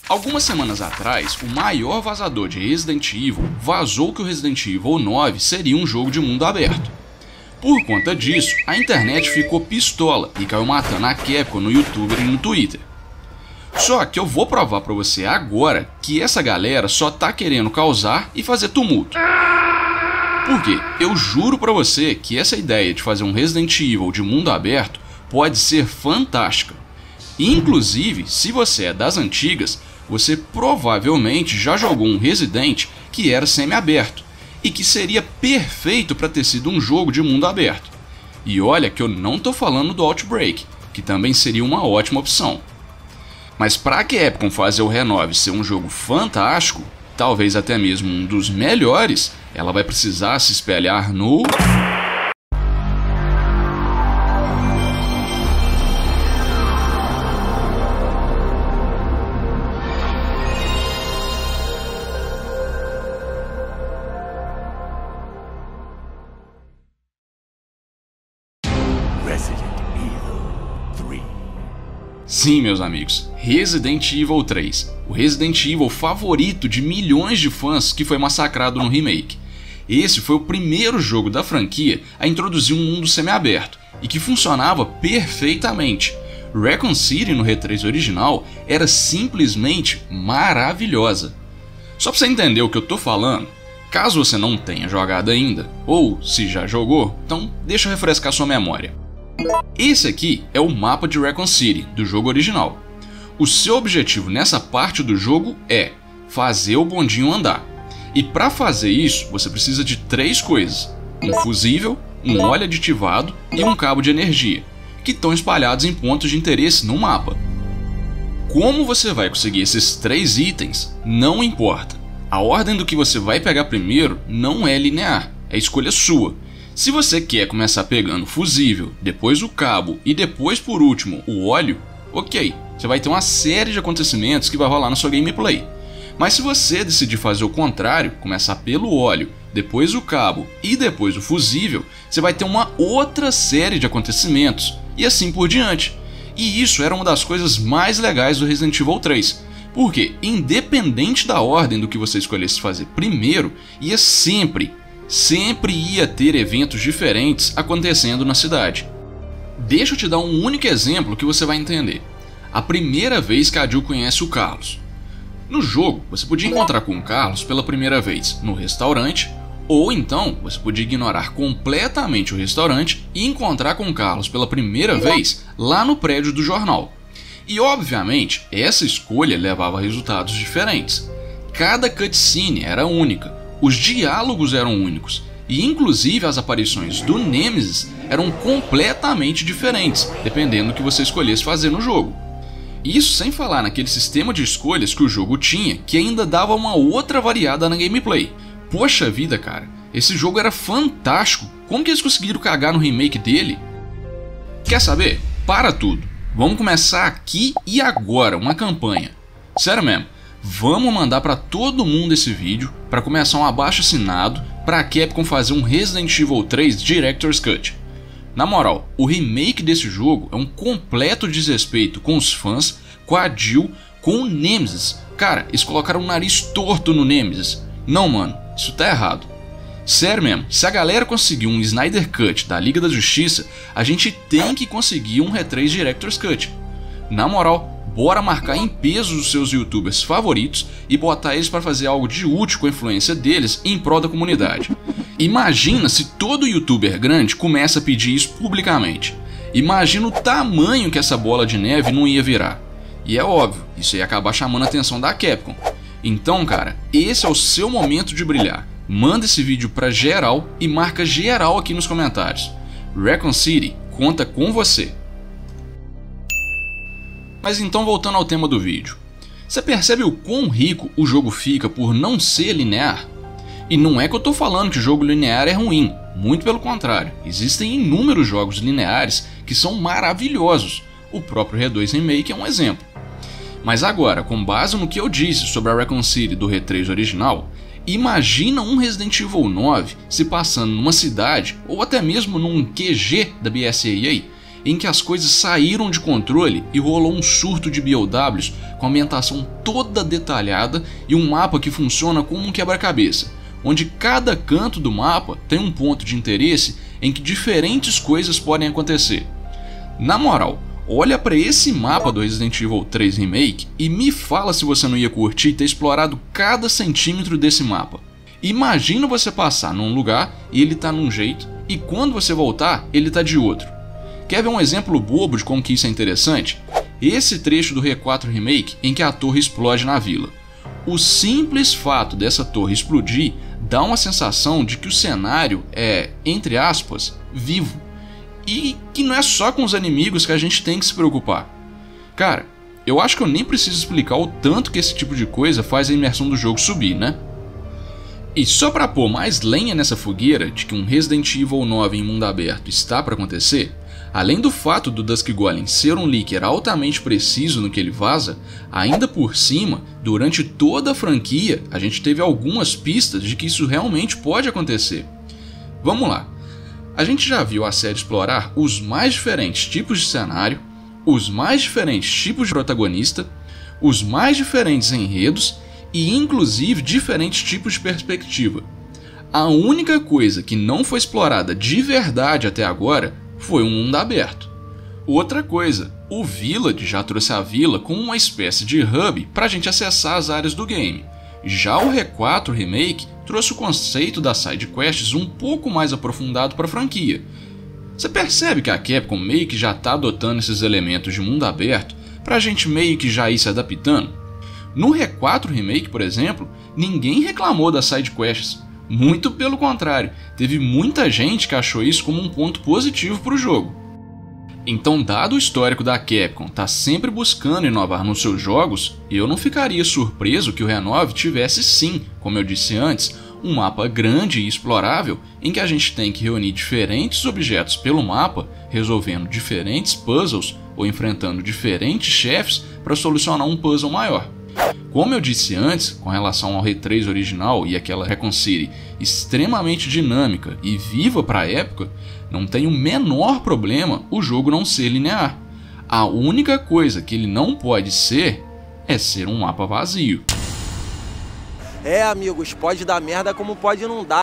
Algumas semanas atrás, o maior vazador de Resident Evil vazou que o Resident Evil 9 seria um jogo de mundo aberto. Por conta disso, a internet ficou pistola e caiu matando a Capcom no YouTube e no Twitter. Só que eu vou provar pra você agora que essa galera só tá querendo causar e fazer tumulto. Porque eu juro pra você que essa ideia de fazer um Resident Evil de mundo aberto pode ser fantástica. Inclusive, se você é das antigas, você provavelmente já jogou um Resident que era semi-aberto e que seria perfeito para ter sido um jogo de mundo aberto. E olha que eu não tô falando do Outbreak, que também seria uma ótima opção. Mas para a Capcom fazer o Re9 ser um jogo fantástico, talvez até mesmo um dos melhores, ela vai precisar se espelhar no... Sim, meus amigos, Resident Evil 3, o Resident Evil favorito de milhões de fãs que foi massacrado no remake. Esse foi o primeiro jogo da franquia a introduzir um mundo semi-aberto e que funcionava perfeitamente. Raccoon City no Re3 original era simplesmente maravilhosa. Só pra você entender o que eu tô falando, caso você não tenha jogado ainda, ou se já jogou, então deixa eu refrescar sua memória. Esse aqui é o mapa de Raccoon City, do jogo original. O seu objetivo nessa parte do jogo é fazer o bondinho andar. E para fazer isso, você precisa de 3 coisas: um fusível, um óleo aditivado e um cabo de energia, que estão espalhados em pontos de interesse no mapa. Como você vai conseguir esses 3 itens, não importa. A ordem do que você vai pegar primeiro não é linear, é escolha sua. Se você quer começar pegando o fusível, depois o cabo e depois por último o óleo, ok, você vai ter uma série de acontecimentos que vai rolar na sua gameplay. Mas se você decidir fazer o contrário, começar pelo óleo, depois o cabo e depois o fusível, você vai ter uma outra série de acontecimentos e assim por diante. E isso era uma das coisas mais legais do Resident Evil 3, porque independente da ordem do que você escolhesse fazer primeiro, ia sempre ia ter eventos diferentes acontecendo na cidade. Deixa eu te dar um único exemplo que você vai entender. A primeira vez que a Jill conhece o Carlos. No jogo, você podia encontrar com o Carlos pela primeira vez no restaurante, ou então você podia ignorar completamente o restaurante e encontrar com o Carlos pela primeira vez lá no prédio do jornal. E obviamente, essa escolha levava a resultados diferentes. Cada cutscene era única. Os diálogos eram únicos, e inclusive as aparições do Nemesis eram completamente diferentes, dependendo do que você escolhesse fazer no jogo. Isso sem falar naquele sistema de escolhas que o jogo tinha, que ainda dava uma outra variada na gameplay. Poxa vida, cara, esse jogo era fantástico, como que eles conseguiram cagar no remake dele? Quer saber? Para tudo, vamos começar aqui e agora uma campanha. Sério mesmo. Vamos mandar para todo mundo esse vídeo para começar um abaixo-assinado para a Capcom fazer um Resident Evil 3 Director's Cut. Na moral, o remake desse jogo é um completo desrespeito com os fãs, com a Jill, com o Nemesis. Cara, eles colocaram o nariz torto no Nemesis. Não, mano, isso tá errado. Sério mesmo, se a galera conseguir um Snyder Cut da Liga da Justiça, a gente tem que conseguir um Re3 Director's Cut. Na moral, bora marcar em peso os seus youtubers favoritos e botar eles para fazer algo de útil com a influência deles em prol da comunidade. Imagina se todo youtuber grande começa a pedir isso publicamente. Imagina o tamanho que essa bola de neve não ia virar. E é óbvio, isso ia acabar chamando a atenção da Capcom. Então, cara, esse é o seu momento de brilhar. Manda esse vídeo pra geral e marca geral aqui nos comentários. Raccoon City conta com você. Mas então, voltando ao tema do vídeo, você percebe o quão rico o jogo fica por não ser linear? E não é que eu tô falando que o jogo linear é ruim, muito pelo contrário, existem inúmeros jogos lineares que são maravilhosos, o próprio Re2 Remake é um exemplo. Mas agora, com base no que eu disse sobre a Raccoon City do Re3 original, imagina um Resident Evil 9 se passando numa cidade ou até mesmo num QG da BSAA em que as coisas saíram de controle e rolou um surto de BOWs com a ambientação toda detalhada e um mapa que funciona como um quebra-cabeça, onde cada canto do mapa tem um ponto de interesse em que diferentes coisas podem acontecer. Na moral, olha para esse mapa do Resident Evil 3 Remake e me fala se você não ia curtir ter explorado cada centímetro desse mapa. Imagina você passar num lugar e ele tá num jeito, e quando você voltar, ele tá de outro. Quer ver um exemplo bobo de como que isso é interessante? Esse trecho do RE4 Remake em que a torre explode na vila. O simples fato dessa torre explodir dá uma sensação de que o cenário é, entre aspas, vivo. E que não é só com os inimigos que a gente tem que se preocupar. Cara, eu acho que eu nem preciso explicar o tanto que esse tipo de coisa faz a imersão do jogo subir, né? E só pra pôr mais lenha nessa fogueira de que um Resident Evil 9 em mundo aberto está para acontecer, além do fato do Dusk Golem ser um leaker altamente preciso no que ele vaza, ainda por cima, durante toda a franquia, a gente teve algumas pistas de que isso realmente pode acontecer. Vamos lá. A gente já viu a série explorar os mais diferentes tipos de cenário, os mais diferentes tipos de protagonista, os mais diferentes enredos e inclusive diferentes tipos de perspectiva. A única coisa que não foi explorada de verdade até agora foi um mundo aberto. Outra coisa, o Village já trouxe a vila como uma espécie de hub para a gente acessar as áreas do game. Já o RE4 Remake trouxe o conceito das side quests um pouco mais aprofundado para a franquia. Você percebe que a Capcom meio que já está adotando esses elementos de mundo aberto para a gente meio que já ir se adaptando? No RE4 Remake, por exemplo, ninguém reclamou das side quests. Muito pelo contrário, teve muita gente que achou isso como um ponto positivo para o jogo. Então, dado o histórico da Capcom tá sempre buscando inovar nos seus jogos, eu não ficaria surpreso que o RE9 tivesse sim, como eu disse antes, um mapa grande e explorável em que a gente tem que reunir diferentes objetos pelo mapa, resolvendo diferentes puzzles ou enfrentando diferentes chefes para solucionar um puzzle maior. Como eu disse antes, com relação ao RE3 original e aquela Recon City extremamente dinâmica e viva para a época, não tem o menor problema o jogo não ser linear. A única coisa que ele não pode ser é ser um mapa vazio. É, amigos, pode dar merda como pode não dar.